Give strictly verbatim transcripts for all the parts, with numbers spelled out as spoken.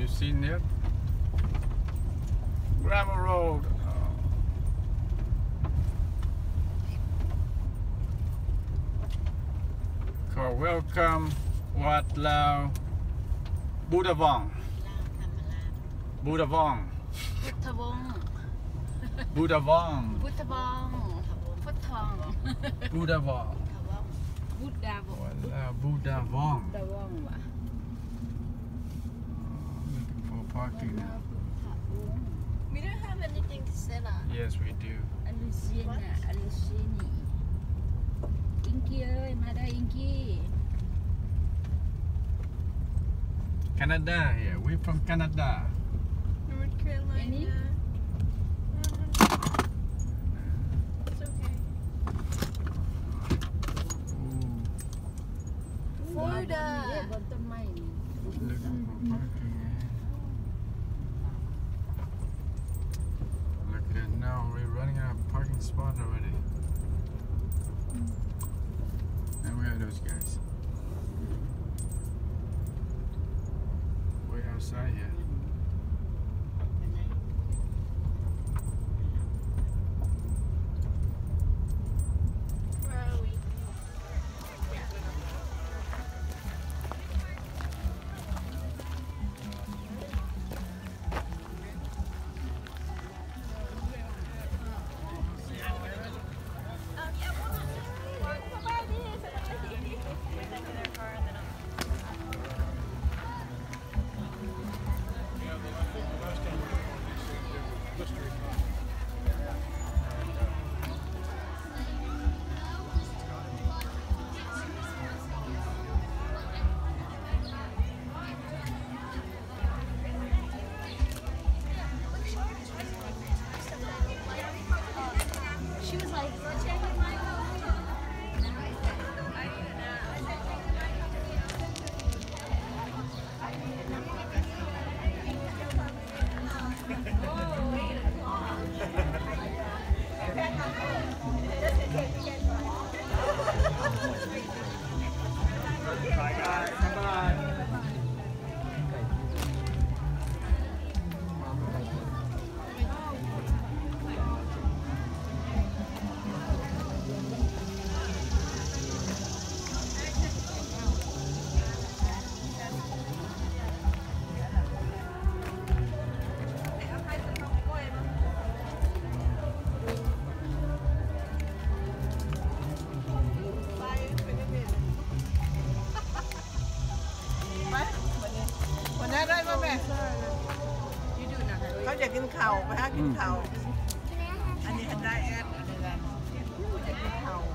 you seen it? Gravel road. Call welcome วัดลาวบูดาวองบูดาวองพุทธวงศ์บูดาวองพุทธวงศ์พุทธวงศ์บูดาวองบูดาวองวัดลาวบูดาวองบูดาวองวะ Looking for parking now. We don't have anything to sell. Yes, we do. อลูเซียน่ะอลูเซียนี่อิงกี้เอ้ยมาได้อิงกี้ Canada here. We're from Canada. North Carolina. It's okay. Florida. บนต้นไม้นี่ Looking for parking. Look at it now. We're running out of parking spot already. And where are those guys? Way outside here. Where are we? She was like, checking my Bye guys. Bye. วันนี้ได้ไหมแม่เขาจะกินข้าวไปหากินข้าวอันนี้ได้แอดอันนี้ได้จะกินข้าว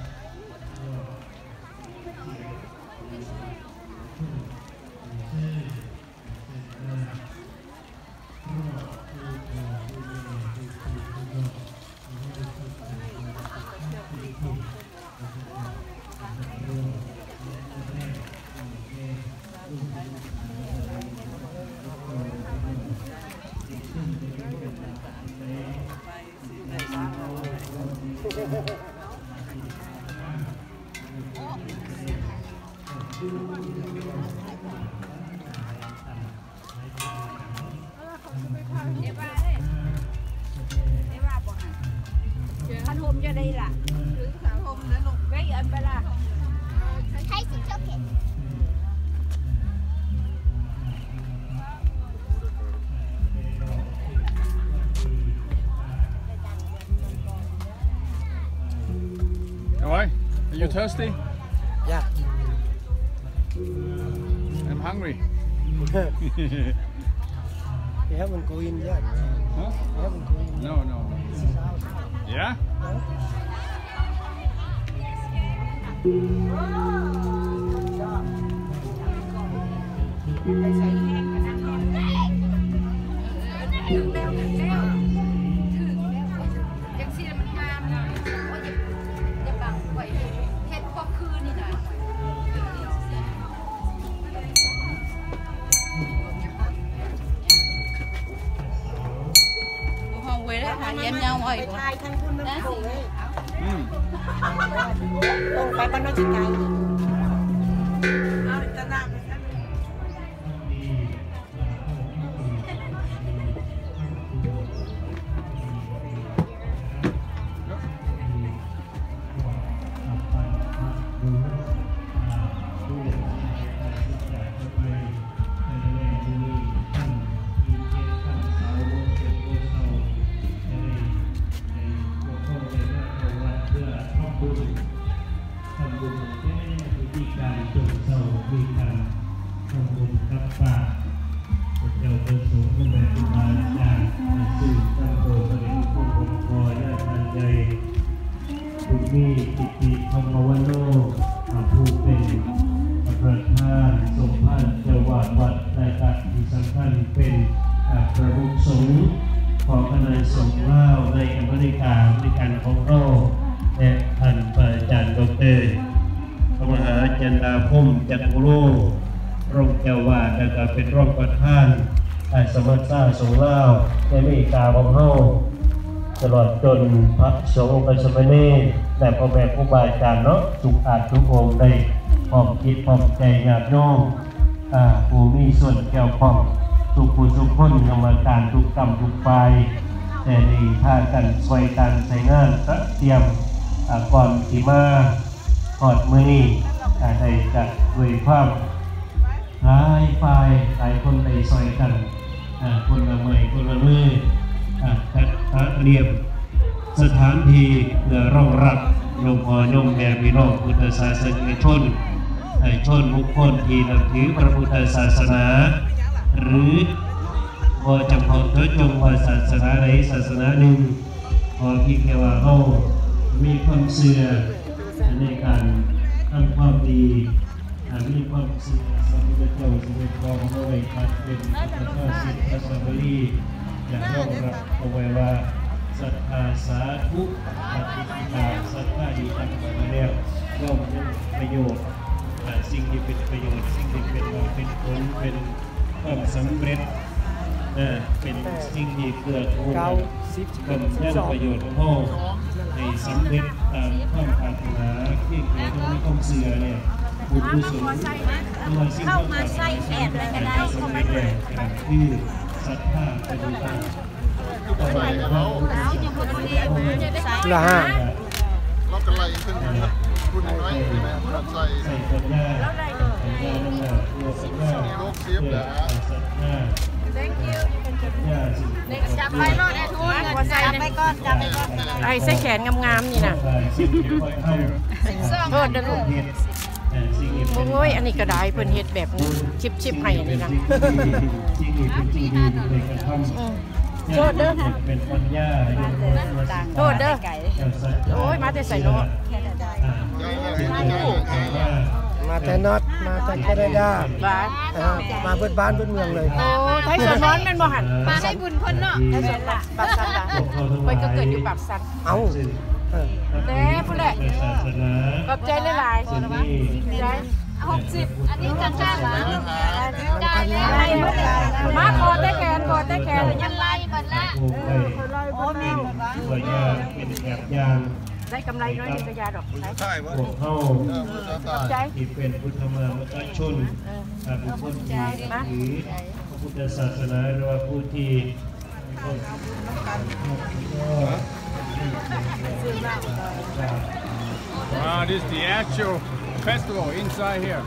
พันโฮมจะได้ล่ะหรือพันโฮมนะลูกไว้อันไปล่ะใช่สิโอเค Why? Are you thirsty? Yeah. I'm hungry. You haven't go in yet. Huh? You haven't go in. No, no. Yeah? Em nhau rồi. Hai thanh quân năm cổ ấy. Ừ. Không phải con nó chỉ cái. À, ta làm เป็นประมุขสงฆ์ของคณะสงฆ์ลาวในอเมริกาบริการของเราและท่านอาจารย์ดรพระมหาจันดาคมจักรโลรองเจ้าวาดและก็เป็นรองประธานสมัชชาสงฆ์ลาวในอเมริกาของเราตลอดจนพระสงฆ์องค์สมณเณรและพ่อแม่ครูบาอาจารย์เนาะทุกอาทุกองค์ได้พร้อมคิดพร้อมใจญาติโยมผู้มีส่วนเกี่ยวข้องทุกผู้ทุกคนกรรมการทุกกรรมทุกฝ่ายแต่ดีท่ากันช่วยกันใช้งานเตรียมก่อนที่มาหอดมือนี้ได้จัดด้วยความหลายฝ่ายหลายคนได้ช่วยกันคนละมือคนละมือจัดเตรียมสถานที่เพื่อรองรับโยมพ่อโยมแม่พี่น้องพุทธศาสนิกชนชนบุคคลที่นับถือพระพุทธศาสนาหรือพอจำเพาะเถิดจงว่าศาสนาใดศาสนาหนึ่งพอที่แค่ว่าเขามีความเชื่อในการทำความดีมีความเชื่อสมเด็จเจ้าสมเด็จพระบรมราชเป็นพระเจ้าสิทธัตถะรีอย่างยอมรับเอาไว้ว่าศรัทธาสาธุปฏิปทาศรัทธาดีทำมาแล้วย่อมยังประโยชน์สิ่งที่เป็นประโยชน์สิ่งที่เป็นเป็นผลเป็นความสำเร็จเป็นสิ่งที่เกิดขึ้นเป็นย่านประโยชน์ของเราในสำเร็จตามความปรารถนาที่เกิดขึ้นในความเสื่อเนี่ยบุญกุศลเข้ามาใส่แอบอะไรก็ได้เข้ามาเลยคือศรัทธาเป็นต้นต่อไปเราละห้าเราจะไล่ขึ้นคุณน้อยเราใส่ใส่ปัญญาปัญญานั่นแหละตัวสัญญาโลกเสียบแหละสัญญา thank you จับไปรอดแอทูนจับไปก่อนจับไปก่อนไอ้เส้แขนงามๆนี่นะโทษนะลูกโอ้ยอันนี้ก็ได้เพิ่นเฮ็ดแบบชิบชิบให้อันนี้นะโทษเด้อโทษเด้อโอ้ยมาแต่ใส่โน้ตมาแต่น็อตมาแต่แคนาดามาเปิดบ้านเปิดเมืองเลยโอ้ไทยสวนร้อนเป็นบ่หันมาให้บุญคนเนาะไทยสวนละปากสันละไปก็เกิดอยู่ปากสันเอ้าเด้พุ่นแหละขอบใจหลายๆใจหกสิบอันนี้จังจ้าหรอจ้าไล่มาคอได้แขนคอได้แขนยันไล่บัดละโอ้แม่สวยงามเป็นแบบอย่างได้กำไรน้อยนิดยาดอกใช่พวกเขาที่เป็นพุทธมามกชนบุคคลที่ถือพระพุทธศาสนาหรือว่าผู้ที่ Wow, this is the actual festival inside here.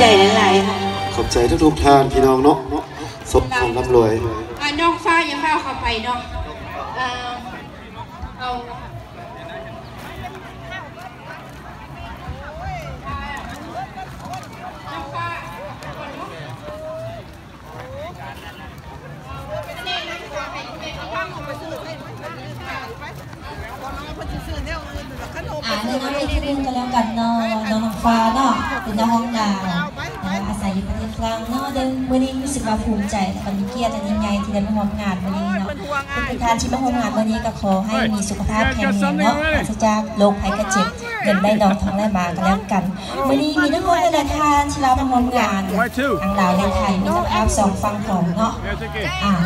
ใจหลายๆค่ะขอบใจทุกๆท่านพี่น้องเนาะสมของร่ำรวยน้องฟ้าอย่าฟ้าเข้าไปเนาะเอาอ่าในน้องที่นึงก็แล้วกันเนาะน้องน้องฟ้าเนาะเป็นน้องห้องดาวอาศัยอยู่ประเทศกลางเนาะเดินวันนี้รู้สึกว่าภูมิใจมันมีเกียรติอันยิ่งใหญ่ที่ได้มาร่วมงานวันนี้เนาะเป็นทานที่มาร่วมงานวันนี้ก็ขอให้มีสุขภาพแข็งแรงเนาะปราศจากโรคภัยไข้เจ็บเงินได้ดอกทองได้มากันแล้วกันวันนี้มีทั้งหมดหลายทานที่เรามาร่วมงานทั้งลาวและไทยมีทั้งภาพสองฟังของเนาะอ่า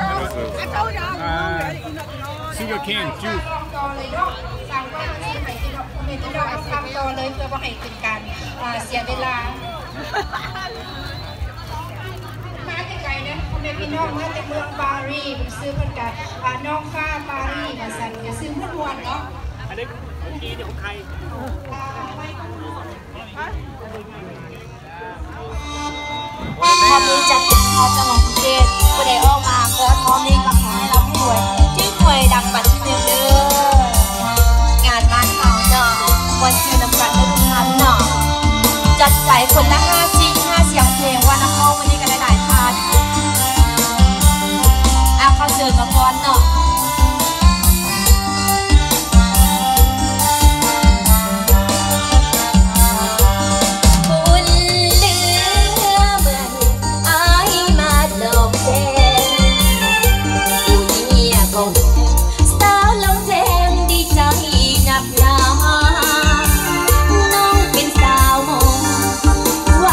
Sugar cane juice สั่งว่าให้ไปกินดอกเมจิดอกสั่งต่อเลยเพื่อว่าให้เป็นการเสียเวลามาไกลๆนะพ่อแม่พี่น้องมาจากเมืองปารีสซื้อเพื่อนกันน้องฟ้าปารีสมาสั่งจะซื้อเพื่อนวันเนาะอันนี้ของกีเดี๋ยวของใครพอมีจัดเป็นพอจังหวัดภูเก็ตผู้ใดออกมาขอท้องนี้ก็ขอให้เราให้รวยชื่อรวยดังปัจจุบันเด้องานบ้านเขาเนาะวันชื่อนำกันได้ทุกท่านเนาะจัดไปคนละห้าชิ้นห้าเสียงเพลงวันน้ำห้องวันนี้กันหลายๆท่านเอาเข้าเชิญมาก่อนเนาะว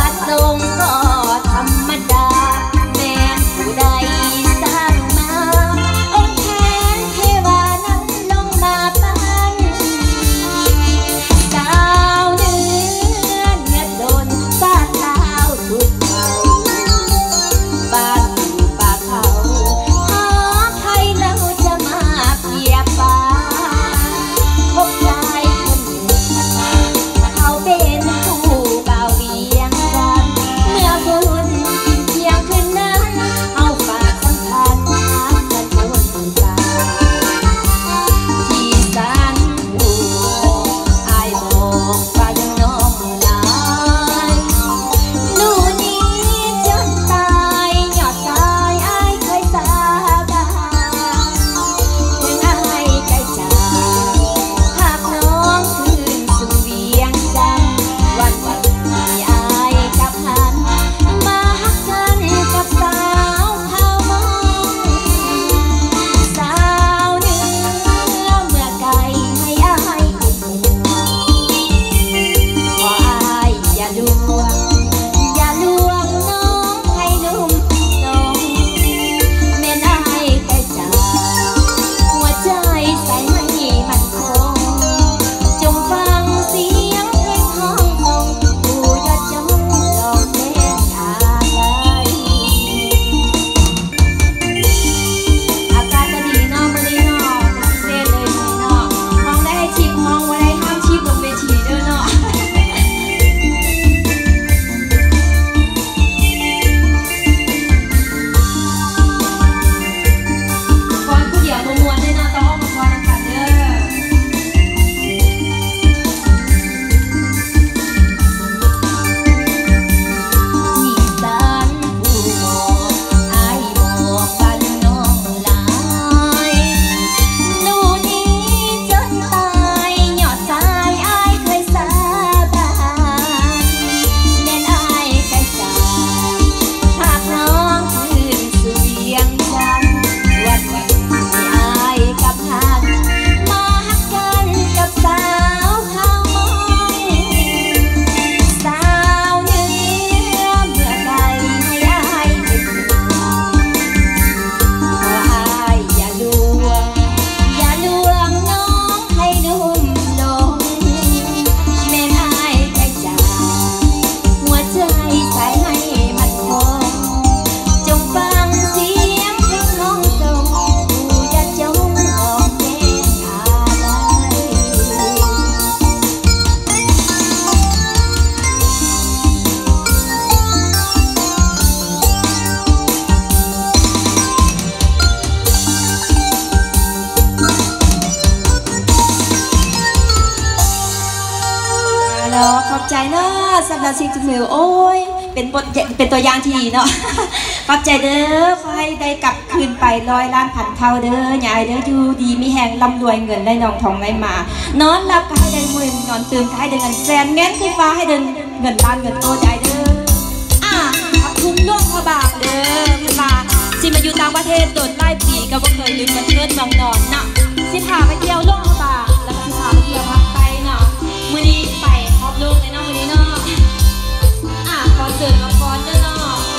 ใจเนาะสำหรับสิ่งที่มือโอ้ยเป็นบทเป็นตัวอย่างที่ดีเนาะขอบใจเด้อขอให้ได้กลับคืนไปร้อยล้านพันเท่าเด้อยายเด้ออยู่ดีมีแหงร่ำรวยเงินได้นองทองได้มานอนหลับก็ให้ได้หมื่นนอนตื่นก็ให้ได้เงินแสนแง้นขึ้นฟ้าให้เดินเงินล้านเงินโตใจเด้ออ่ะขอบคุณล่วงพระบาทเด้อพระบาทสิมาอยู่ต่างประเทศโดดไล่ปีก็บ่เคยลืมมันเชิดเมืองนอนเนาะสิพาไปเที่ยวล่วงพระบาทแล้วก็สิพาไปเที่ยวภาคใต้เนาะมื้อนี้ไปครอบลูกในเนาะมื้อนี้เนาะอ่ะขอเชิญมาฟ้อนเด้อเนาะ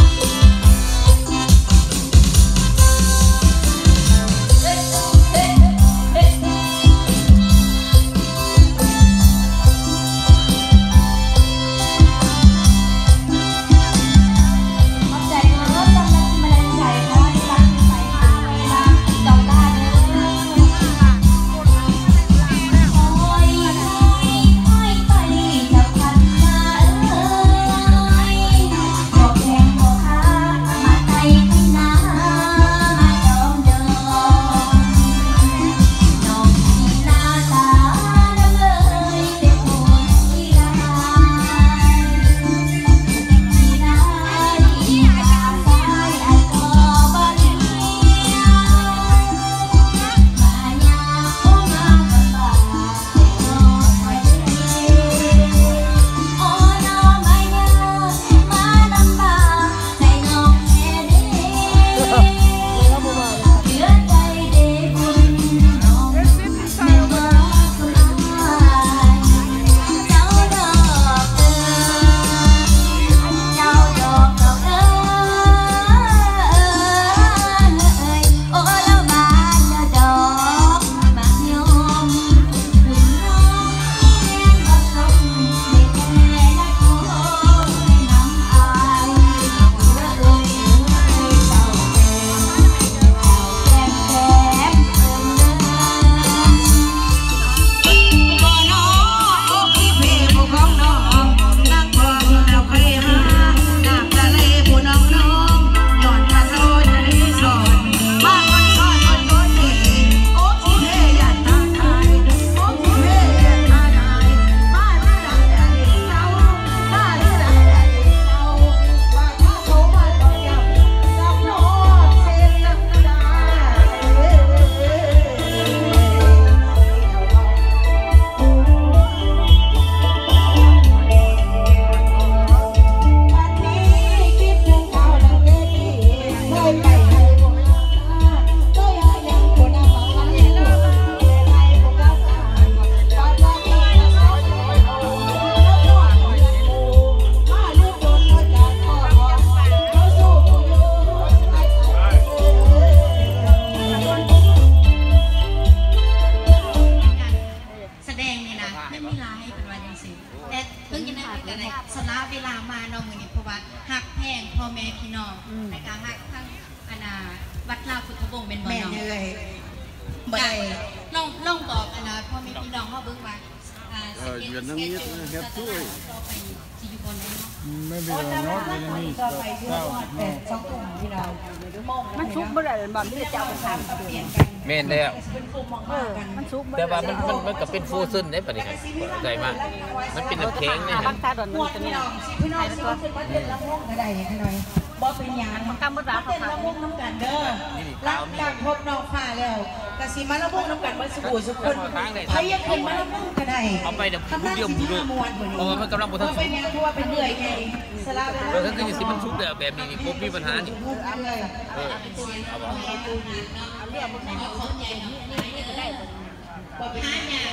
มันชุบเมื่อไหร่บ่มีเจ้าไปทำเมนแล้วแต่ว่ามันมันมันก็เป็นฟูซึนได้ปะนี่ครับใจมากมันเป็นน้ำแข็งเนี่ยบางท่าโดนมันจะมีพี่น้องตัวก็ได้ให้หน่อยบ่เป็นหยังมันกำบ่รับเขาละวงน้ำกันเด้อหลังจากพบน้องฟ้าแล้วกะสิมาละวงน้ำกันบ่สุขสุขคนใครอยากกินมาละวงก็ได้เอาไปเดี๋ยวผู้เดียวผู้เดียวเพราะว่ามันกำลังบ่ทันสุกเป็นหยังเพราะว่าเป็นเรื่อยไงสลับเวลาถ้าคือสิมันสุกแล้วแบบนี้นี่บ่มีปัญหานี่เออเอาบ่เอาเรื่องบ่ของของใหญ่นี่ก็ได้บ่เป็นหาหยัง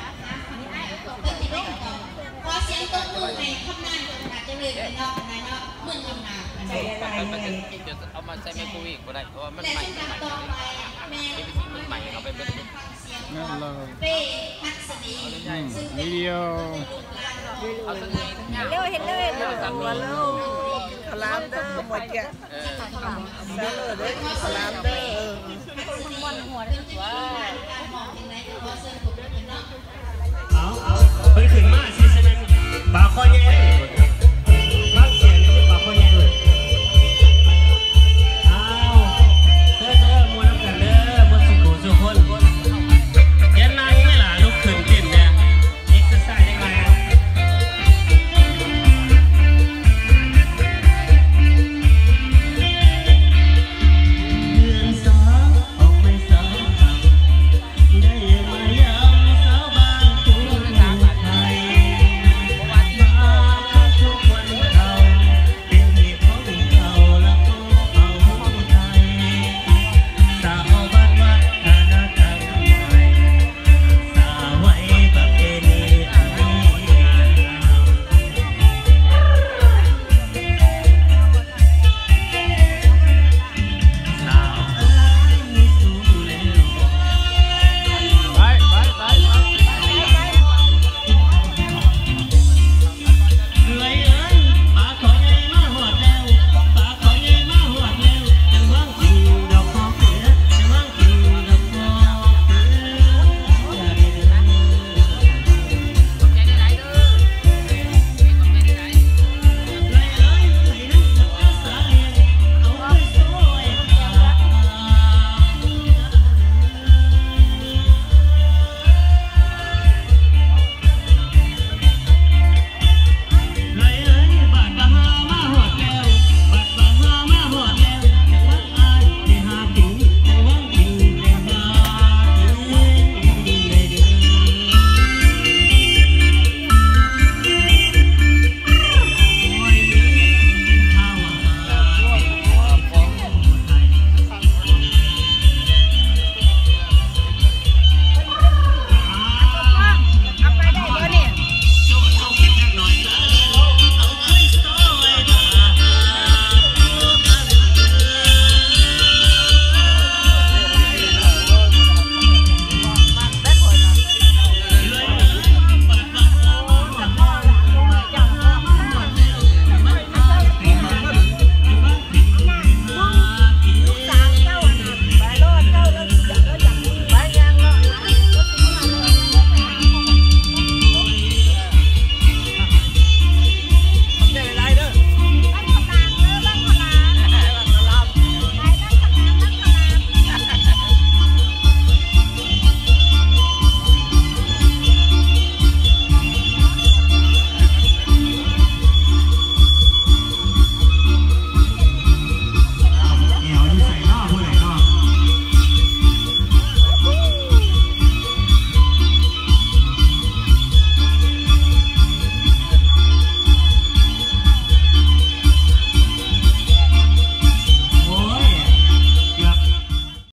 ขอเสียงตบมือให้คำนานอาจจะเลยเนาะนายเนาะมึงนานมันจะเอามาใส่ไมโครเวฟก็ได้เพราะว่ามันใหม่ใหม่นี่เป็นสิ่งมันใหม่เอาไปเป็นนั่นเลยวิดีโอเร็วเห็นเลยเร็วตัดตัวเร็วขลามเด้อหมดแก่ขลามเด้อเด้อขลามเด้อมันหัวได้ตัวเอาเอาไปถึงมาก